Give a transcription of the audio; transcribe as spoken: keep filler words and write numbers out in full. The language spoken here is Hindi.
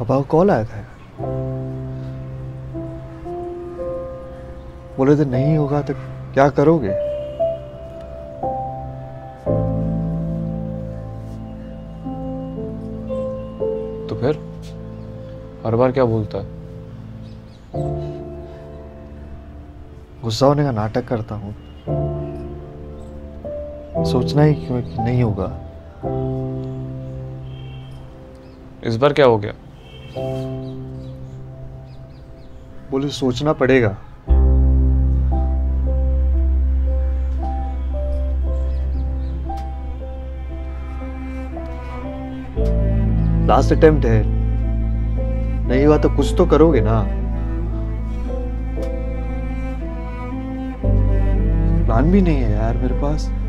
पापा को कॉल आया था यार, बोले थे नहीं होगा तो क्या करोगे? तो फिर हर बार क्या बोलता है? गुस्सा होने का नाटक करता हूँ, सोचना ही क्यों कि नहीं होगा। इस बार क्या हो गया? बोले सोचना पड़ेगा। लास्ट अटेम्प्ट है, नहीं हुआ तो कुछ तो करोगे ना। प्लान भी नहीं है यार मेरे पास।